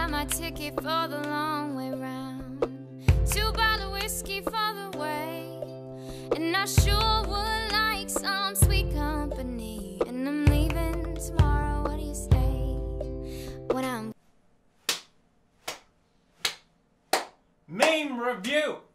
buy my ticket for the long way round. 2 bottles of whiskey for the way, and I sure would like some sweet company. And I'm leaving tomorrow, what do you say? When I'm Meme review.